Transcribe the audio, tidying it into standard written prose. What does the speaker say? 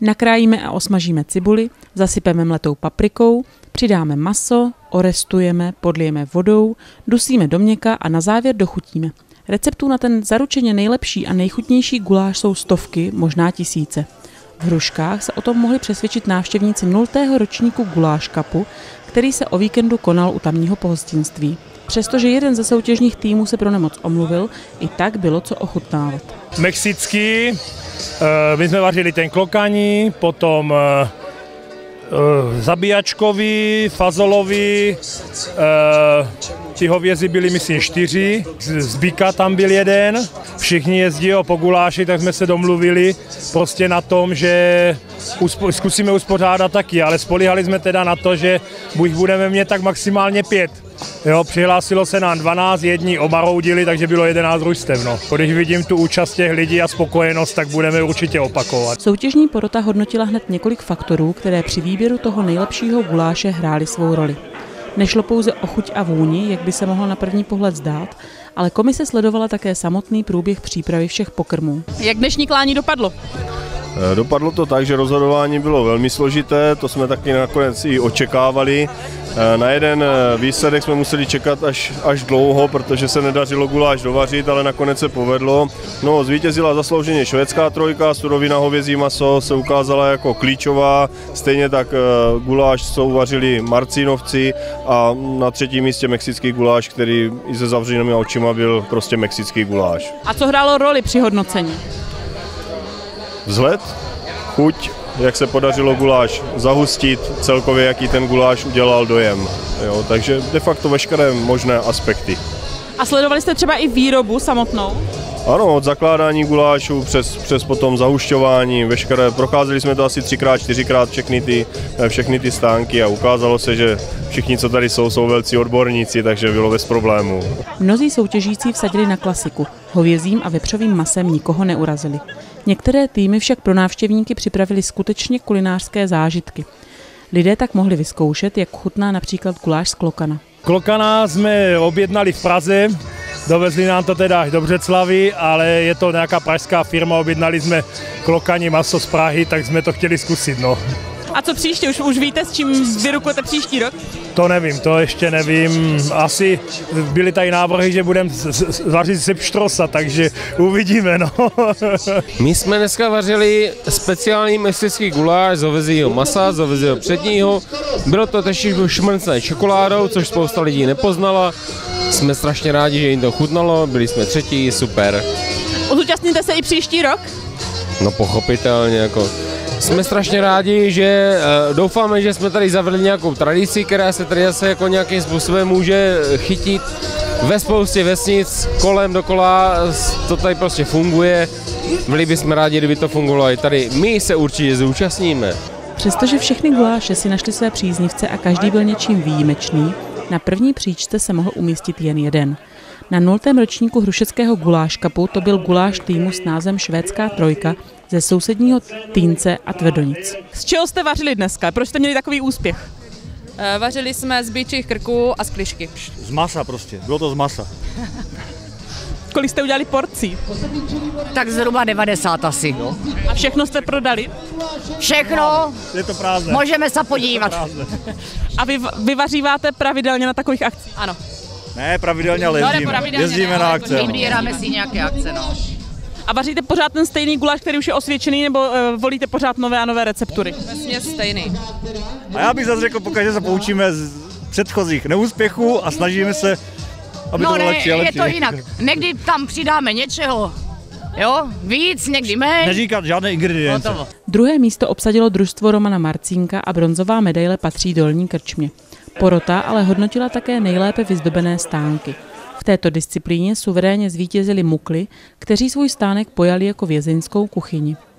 Nakrájíme a osmažíme cibuli, zasypeme mletou paprikou, přidáme maso, orestujeme, podlijeme vodou, dusíme do měka a na závěr dochutíme. Receptů na ten zaručeně nejlepší a nejchutnější guláš jsou stovky, možná tisíce. V Hruškách se o tom mohli přesvědčit návštěvníci 0. ročníku Guláš Cupu, který se o víkendu konal u tamního pohostinství. Přestože jeden ze soutěžních týmů se pro nemoc omluvil, i tak bylo co ochutnávat. Mexický, my jsme vařili ten klokaní, potom zabíjačkový, fazolový, ty hovězy byly myslím 4, z býka tam byl jeden, všichni jezdí po guláši, tak jsme se domluvili prostě na tom, že zkusíme uspořádat taky, ale spolíhali jsme teda na to, že buď budeme mít tak maximálně 5. Jo, přihlásilo se nám 12, jedni obaroudili, takže bylo 11 družstev. No. Když vidím tu účast těch lidí a spokojenost, tak budeme určitě opakovat. Soutěžní porota hodnotila hned několik faktorů, které při výběru toho nejlepšího guláše hrály svou roli. Nešlo pouze o chuť a vůni, jak by se mohlo na první pohled zdát, ale komise sledovala také samotný průběh přípravy všech pokrmů. Jak dnešní klání dopadlo? Dopadlo to tak, že rozhodování bylo velmi složité, to jsme taky nakonec i očekávali. Na jeden výsledek jsme museli čekat až dlouho, protože se nedařilo guláš dovařit, ale nakonec se povedlo. No, zvítězila zaslouženě švédská trojka, surovina hovězí maso se ukázala jako klíčová, stejně tak guláš souvařili Marcínovci a na 3. místě mexický guláš, který i se zavřenými očima byl prostě mexický guláš. A co hrálo roli při hodnocení? Vzhled, chuť, jak se podařilo guláš zahustit, celkově jaký ten guláš udělal dojem. Jo, takže de facto veškeré možné aspekty. A sledovali jste třeba i výrobu samotnou? Ano, od zakládání gulášů přes potom zahušťování, veškeré, procházeli jsme to asi 3x, 4x všechny ty stánky a ukázalo se, že všichni, co tady jsou velcí odborníci, takže bylo bez problémů. Mnozí soutěžící vsadili na klasiku. Hovězím a vepřovým masem nikoho neurazili. Některé týmy však pro návštěvníky připravili skutečně kulinářské zážitky. Lidé tak mohli vyzkoušet, jak chutná například guláš z klokana. Klokana jsme objednali v Praze, dovezli nám to teda až do Břeclavi, ale je to nějaká pražská firma, objednali jsme klokaní maso z Prahy, tak jsme to chtěli zkusit. No. A co příště? Už víte, s čím vyrukujete příští rok? To nevím, to ještě nevím. Asi byly tady návrhy, že budeme vařit sepštrosa, takže uvidíme. No. My jsme dneska vařili speciální mexický guláš z hovězího masa, z hovězího předního. Bylo to tež šmrcné čokoládou, což spousta lidí nepoznala. Jsme strašně rádi, že jim to chutnalo, byli jsme 3, super. Zúčastníte se i příští rok? No pochopitelně, jako. Jsme strašně rádi, že doufáme, že jsme tady zavedli nějakou tradici, která se tady zase jako nějakým způsobem může chytit ve spoustě vesnic, kolem dokola, to tady prostě funguje. Byli bychom rádi, kdyby to fungovalo i tady. My se určitě zúčastníme. Přestože všechny guláše si našli své příznivce a každý byl něčím výjimečný, na první příčce se mohl umístit jen jeden. Na 0. ročníku Hrušeckého Guláš Cupu to byl guláš týmu s názvem Švédská trojka ze sousedního Týnce a Tvrdonic. Z čeho jste vařili dneska? Proč jste měli takový úspěch? Vařili jsme z býčích krků a z klišky. Z masa prostě, bylo to z masa. Kolik jste udělali porcí? Tak zhruba 90 asi. Jo. A všechno jste prodali? Všechno, Je to prázdné. můžeme se podívat. A vy vaříváte pravidelně na takových akcích? Ano. Ne, pravidelně, ale jezdíme na akce. Vybíráme si nějaké akce, no. A vaříte pořád ten stejný guláš, který už je osvědčený, nebo volíte pořád nové a nové receptury? Vesměs stejný. A já bych zase řekl, pokaždé se poučíme z předchozích neúspěchů a snažíme se, aby to bylo lepší a lepší. Je to jinak. Někdy tam přidáme něčeho, jo, víc, někdy méně. Neříkat žádné ingredience. Hotovo. Druhé místo obsadilo družstvo Romana Marcínka a bronzová medaile patří Dolní Krčmě. Porota ale hodnotila také nejlépe vyzdobené stánky. V této disciplíně suverénně zvítězili Mukli, kteří svůj stánek pojali jako vězeňskou kuchyni.